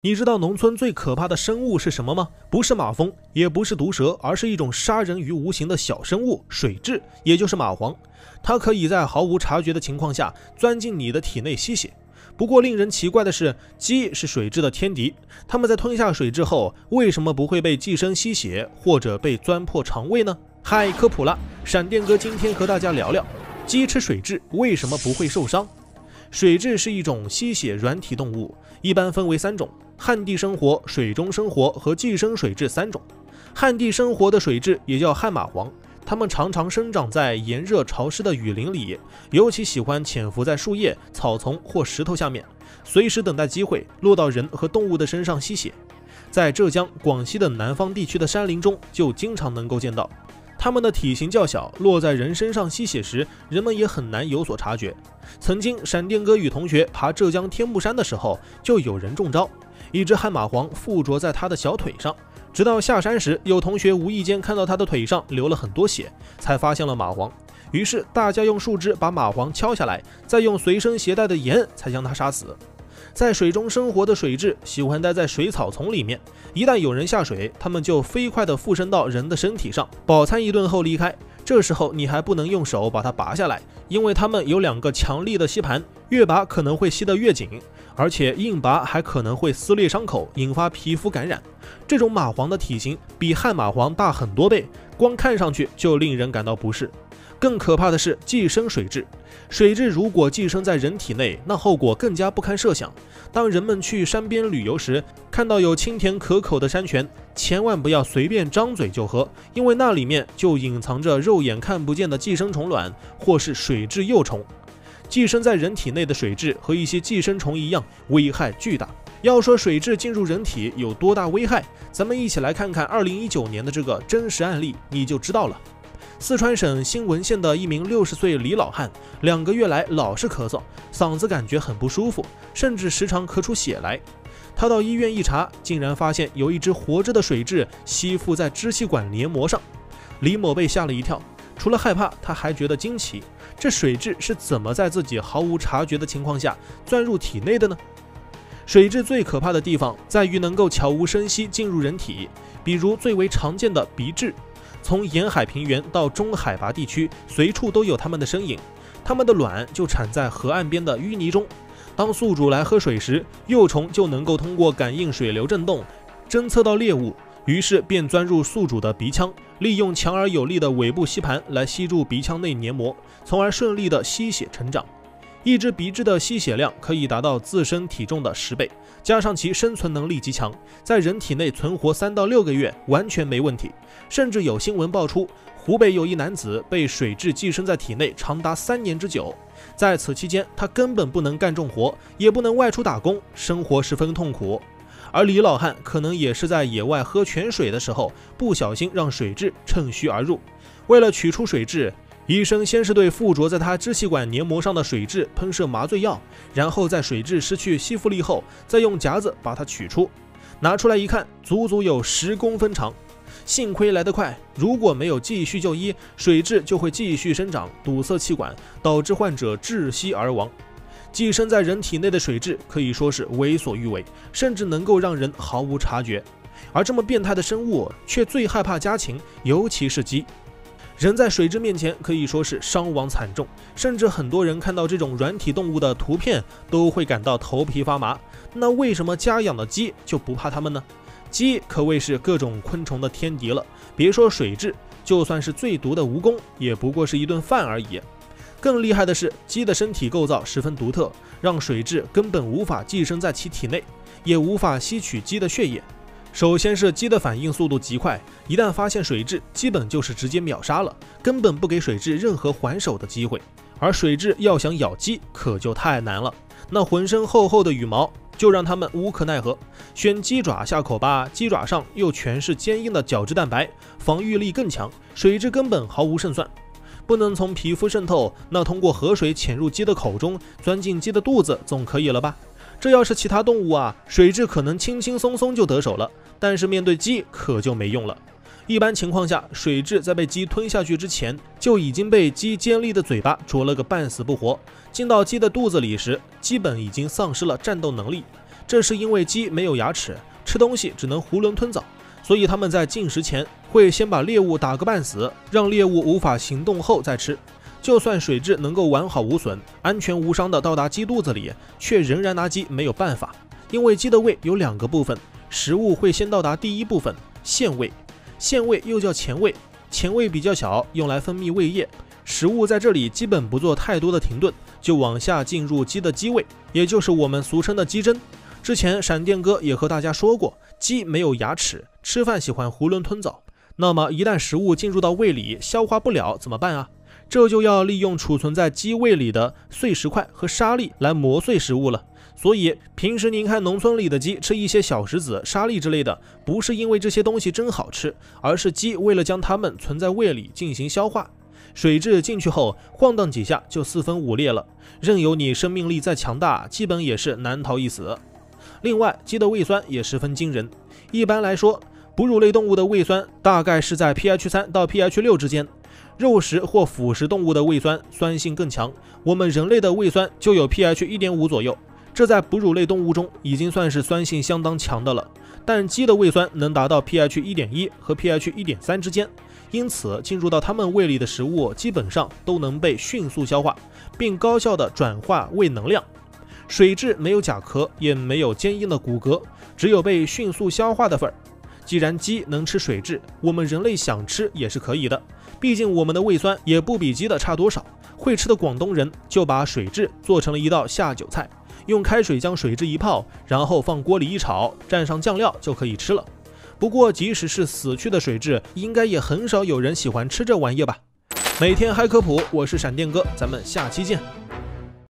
你知道农村最可怕的生物是什么吗？不是马蜂，也不是毒蛇，而是一种杀人于无形的小生物——水蛭，也就是蚂蟥。它可以在毫无察觉的情况下钻进你的体内吸血。不过令人奇怪的是，鸡是水蛭的天敌，它们在吞下水蛭后，为什么不会被寄生吸血或者被钻破肠胃呢？嗨，科普了，闪电哥今天和大家聊聊，鸡吃水蛭为什么不会受伤？水蛭是一种吸血软体动物，一般分为3种：旱地生活、水中生活和寄生水蛭3种。旱地生活的水蛭也叫旱蚂蟥，它们常常生长在炎热潮湿的雨林里，尤其喜欢潜伏在树叶、草丛或石头下面，随时等待机会落到人和动物的身上吸血。在浙江、广西等南方地区的山林中就经常能够见到。它们的体型较小，落在人身上吸血时，人们也很难有所察觉。曾经闪电哥与同学爬浙江天目山的时候，就有人中招，一只旱蚂蟥附着在他的小腿上，直到下山时，有同学无意间看到他的腿上流了很多血，才发现了蚂蟥。于是大家用树枝把蚂蟥敲下来，再用随身携带的盐才将它杀死。在水中生活的水蛭喜欢待在水草丛里面，一旦有人下水，它们就飞快地附身到人的身体上，饱餐一顿后离开。这时候你还不能用手把它拔下来，因为它们有2个强力的吸盘，越拔可能会吸得越紧，而且硬拔还可能会撕裂伤口，引发皮肤感染。这种蚂蟥的体型比旱蚂蟥大很多倍，光看上去就令人感到不适。更可怕的是寄生水蛭，水蛭如果寄生在人体内，那后果更加不堪设想。当人们去山边旅游时，看到有清甜可口的山泉，千万不要随便张嘴就喝，因为那里面就隐藏着肉眼看不见的寄生虫卵或是水蛭幼虫。寄生在人体内的水蛭和一些寄生虫一样，危害巨大。要说水蛭进入人体有多大危害，咱们一起来看看2019年的这个真实案例，你就知道了。四川省新文县的一名60岁李老汉，2个月来老是咳嗽，嗓子感觉很不舒服，甚至时常咳出血来。他到医院一查，竟然发现有一只活着的水蛭吸附在支气管黏膜上。李某被吓了一跳，除了害怕，他还觉得惊奇，这水蛭是怎么在自己毫无察觉的情况下钻入体内的呢？水蛭最可怕的地方在于能够悄无声息进入人体，比如最为常见的鼻蛭。从沿海平原到中海拔地区，随处都有它们的身影。它们的卵就产在河岸边的淤泥中。当宿主来喝水时，幼虫就能够通过感应水流震动，侦测到猎物，于是便钻入宿主的鼻腔，利用强而有力的尾部吸盘来吸住鼻腔内黏膜，从而顺利的吸血成长。一只鼻蛭的吸血量可以达到自身体重的10倍，加上其生存能力极强，在人体内存活3到6个月完全没问题。甚至有新闻爆出，湖北有一男子被水蛭寄生在体内长达3年之久，在此期间他根本不能干重活，也不能外出打工，生活十分痛苦。而李老汉可能也是在野外喝泉水的时候，不小心让水蛭趁虚而入。为了取出水蛭，医生先是对附着在他支气管黏膜上的水蛭喷射麻醉药，然后在水蛭失去吸附力后，再用夹子把它取出。拿出来一看，足足有10公分长。幸亏来得快，如果没有继续就医，水蛭就会继续生长，堵塞气管，导致患者窒息而亡。寄生在人体内的水蛭可以说是为所欲为，甚至能够让人毫无察觉。而这么变态的生物，却最害怕家禽，尤其是鸡。人在水蛭面前可以说是伤亡惨重，甚至很多人看到这种软体动物的图片都会感到头皮发麻。那为什么家养的鸡就不怕它们呢？鸡可谓是各种昆虫的天敌了，别说水蛭，就算是最毒的蜈蚣，也不过是一顿饭而已。更厉害的是，鸡的身体构造十分独特，让水蛭根本无法寄生在其体内，也无法吸取鸡的血液。首先是鸡的反应速度极快，一旦发现水蛭，基本就是直接秒杀了，根本不给水蛭任何还手的机会。而水蛭要想咬鸡，可就太难了，那浑身厚厚的羽毛就让他们无可奈何。选鸡爪下口吧，鸡爪上又全是坚硬的角质蛋白，防御力更强，水蛭根本毫无胜算。不能从皮肤渗透，那通过河水潜入鸡的口中，钻进鸡的肚子总可以了吧？这要是其他动物啊，水蛭可能轻轻松松就得手了，但是面对鸡可就没用了。一般情况下，水蛭在被鸡吞下去之前，就已经被鸡尖利的嘴巴啄了个半死不活。进到鸡的肚子里时，基本已经丧失了战斗能力。 这是因为鸡没有牙齿，吃东西只能囫囵吞枣，所以它们在进食前会先把猎物打个半死，让猎物无法行动后再吃。就算水蛭能够完好无损、安全无伤地到达鸡肚子里，却仍然拿鸡没有办法。因为鸡的胃有2个部分，食物会先到达第一部分腺胃，腺胃又叫前胃，前胃比较小，用来分泌胃液，食物在这里基本不做太多的停顿，就往下进入鸡的鸡胃，也就是我们俗称的鸡胗。之前闪电哥也和大家说过，鸡没有牙齿，吃饭喜欢囫囵吞枣。那么一旦食物进入到胃里，消化不了怎么办啊？这就要利用储存在鸡胃里的碎石块和沙粒来磨碎食物了。所以平时您看农村里的鸡吃一些小石子、沙粒之类的，不是因为这些东西真好吃，而是鸡为了将它们存在胃里进行消化。水蛭进去后晃荡几下就4分5裂了，任由你生命力再强大，基本也是难逃一死。另外，鸡的胃酸也十分惊人。一般来说，哺乳类动物的胃酸大概是在 pH3 到 pH6 之间，肉食或腐食动物的胃酸酸性更强，我们人类的胃酸就有 pH 1.5 左右，这在哺乳类动物中已经算是酸性相当强的了。但鸡的胃酸能达到 pH 1.1 和 pH 1.3之间，因此进入到它们胃里的食物基本上都能被迅速消化，并高效地转化胃能量。水蛭没有甲壳，也没有坚硬的骨骼，只有被迅速消化的份儿。既然鸡能吃水蛭，我们人类想吃也是可以的，毕竟我们的胃酸也不比鸡的差多少。会吃的广东人就把水蛭做成了一道下酒菜，用开水将水蛭一泡，然后放锅里一炒，蘸上酱料就可以吃了。不过即使是死去的水蛭，应该也很少有人喜欢吃这玩意吧。每天嗨科普，我是闪电哥，咱们下期见。